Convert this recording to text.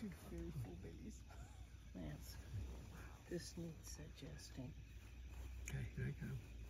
Two very full babies. Yes. This needs adjusting. Okay, here I go.